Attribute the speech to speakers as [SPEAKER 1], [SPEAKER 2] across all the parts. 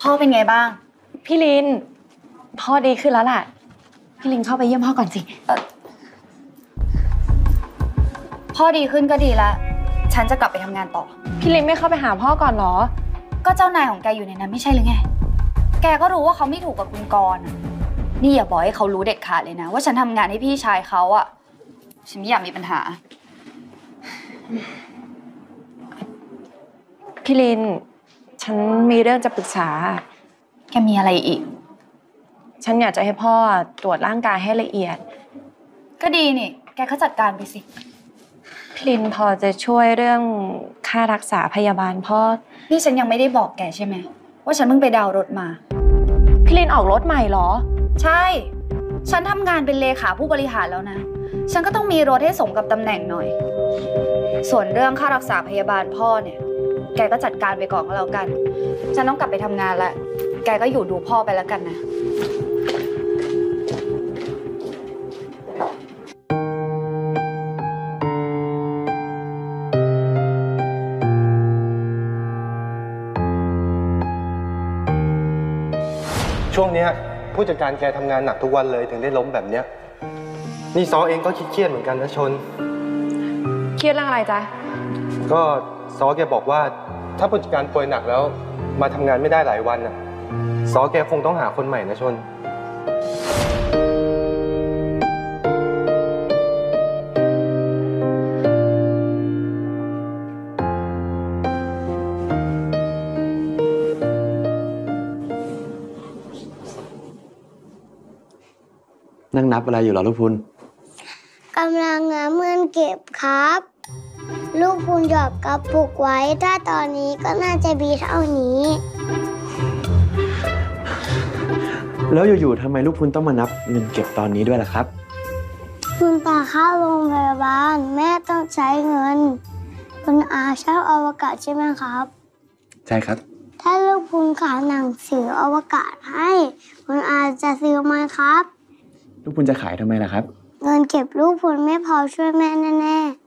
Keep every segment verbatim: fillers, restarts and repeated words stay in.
[SPEAKER 1] พ่อเป็นไงบ้าง
[SPEAKER 2] พี่ลินพ่อดีขึ้นแล้วล่ะพี่ลินเข้าไปเยี่ยมพ่อก่อนสิ
[SPEAKER 1] พ่อดีขึ้นก็ดีแล้วฉันจะกลับไปทำงานต่อ
[SPEAKER 2] พี่ลินไม่เข้าไปหาพ่อก่อนหรอ
[SPEAKER 1] ก็เจ้านายของแกอยู่ในนั้นไม่ใช่หรือไงแกก็รู้ว่าเขาไม่ถูกกับคุณกรณ์นี่อย่าบอกให้เขารู้เด็ดขาดเลยนะว่าฉันทำงานให้พี่ชายเขาอะฉันไม่อยากมีปัญหา
[SPEAKER 2] พี่ลินฉันมีเรื่องจะปรึกษา
[SPEAKER 1] แกมีอะไรอีก
[SPEAKER 2] ฉันอยากจะให้พ่อตรวจร่างกายให้ละเอียด
[SPEAKER 1] ก็ดีนี่แกก็จัดการไปสิ
[SPEAKER 2] พี่ลินพอจะช่วยเรื่องค่ารักษาพยาบาลพ่อ
[SPEAKER 1] นี่ฉันยังไม่ได้บอกแกใช่ไหมว่าฉันเพิ่งไปดาวน์รถมา
[SPEAKER 2] พี่ลินออกรถใหม่เหรอ
[SPEAKER 1] ใช่ฉันทำงานเป็นเลขาผู้บริหารแล้วนะฉันก็ต้องมีรถให้สมกับตำแหน่งหน่อยส่วนเรื่องค่ารักษาพยาบาลพ่อเนี่ยแกก็จัดการไปก่อนก็แล้วกันฉันต้องกลับไปทำงานละแกก็อยู่ดูพ่อไปแล้วกันนะ
[SPEAKER 3] ช่วงนี้ผู้จัดการแกทำงานหนักทุกวันเลยถึงได้ล้มแบบเนี้ยนี่ซอเองก็เครียดเหมือนกันนะชน
[SPEAKER 2] เครียดเรื่องอะไรจ๊ะ
[SPEAKER 3] ก็ซอแกบอกว่าถ้าผู้จัดการป่วยหนักแล้วมาทำงานไม่ได้หลายวันน่ะซอแกคงต้องหาคนใหม่นะชน
[SPEAKER 4] นั่งนับอะไรอยู่หรอลูกพุน
[SPEAKER 5] กำลังหาเงินเก็บครับลูกพุนหยอดกระปุกไว้ถ้าตอนนี้ก็น่าจะมีเท่านี้
[SPEAKER 4] แล้วอยู่ๆทำไมลูกพุนต้องมานับเงินเก็บตอนนี้ด้วยล่ะครับ
[SPEAKER 5] คุณตาเข้าโรงพยาบาลแม่ต้องใช้เงินคุณอาเช่าอวกาศใช่ไหมครับ
[SPEAKER 4] ใช่ครับ
[SPEAKER 5] ถ้าลูกพุนขายหนังสืออวกาศให้คุณอาจะซื้อไหมครับ
[SPEAKER 4] ลูกพุนจะขายทำไมล่ะครับ
[SPEAKER 5] เงินเก็บลูกพุนไม่พอช่วยแม่แน่ๆ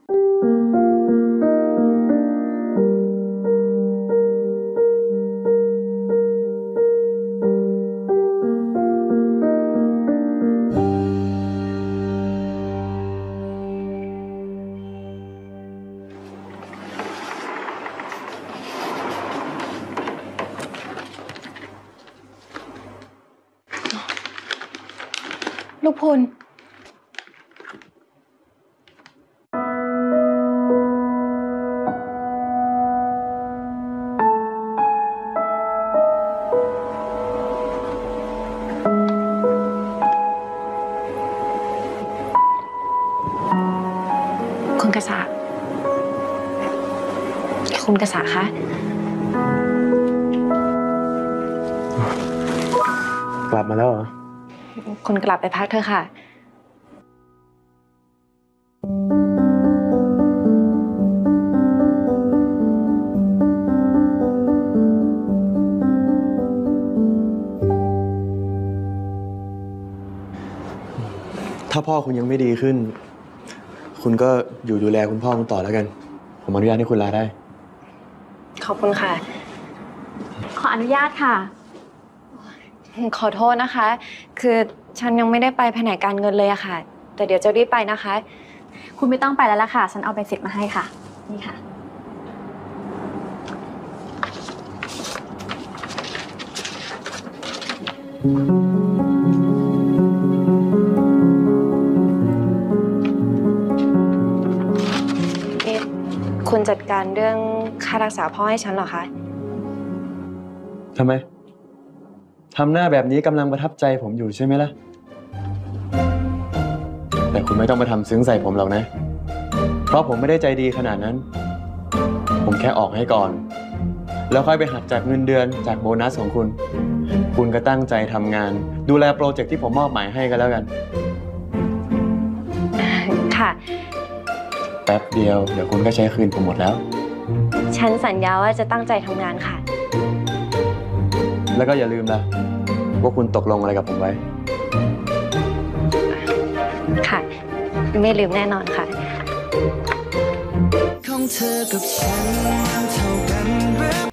[SPEAKER 2] ลูกพุนคุณกษาคุณกษาคะ
[SPEAKER 4] กลับมาแล้วเหรอ
[SPEAKER 2] คุณกลับไปพักเถอะค่ะ
[SPEAKER 4] ถ้าพ่อคุณยังไม่ดีขึ้นคุณก็อยู่ดูแลคุณพ่อคุณต่อแล้วกันผมอนุญาตให้คุณลาได้
[SPEAKER 2] ขอบคุณค่ะ
[SPEAKER 6] ขออนุญาตค่ะ
[SPEAKER 2] ขอโทษนะคะคือฉันยังไม่ได้ไปแผนกการเงินเลยอะค่ะแต่เดี๋ยวจะรีบไปนะคะ
[SPEAKER 6] คุณไม่ต้องไปแล้วล่ะค่ะฉันเอาใบเสร็จมาให้ค่ะนี่ค่ะ
[SPEAKER 2] คุณจัดการเรื่องค่ารักษาพ่อให้ฉันเหรอคะ
[SPEAKER 4] ทำไมทำหน้าแบบนี้กำลังประทับใจผมอยู่ใช่ไหมล่ะแต่คุณไม่ต้องมาทำซึ้งใส่ผมหรอกนะเพราะผมไม่ได้ใจดีขนาดนั้นผมแค่ออกให้ก่อนแล้วค่อยไปหักจากเงินเดือนจากโบนัสของคุณคุณก็ตั้งใจทำงานดูแลโปรเจกต์ที่ผมมอบหมายให้กันแล้วกัน
[SPEAKER 2] ค่ะ
[SPEAKER 4] แป๊บเดียวเดี๋ยวคุณก็ใช้คืนผมหมดแล้ว
[SPEAKER 2] ฉันสัญญาว่าจะตั้งใจทำงานค่ะ
[SPEAKER 4] แล้วก็อย่าลืมนะว่าคุณตกลงอะไรกับผมไว้
[SPEAKER 2] ค่ะไม่ลืมแน่นอนค่ะ
[SPEAKER 7] ของเธอกับฉันเท่ากันหรือ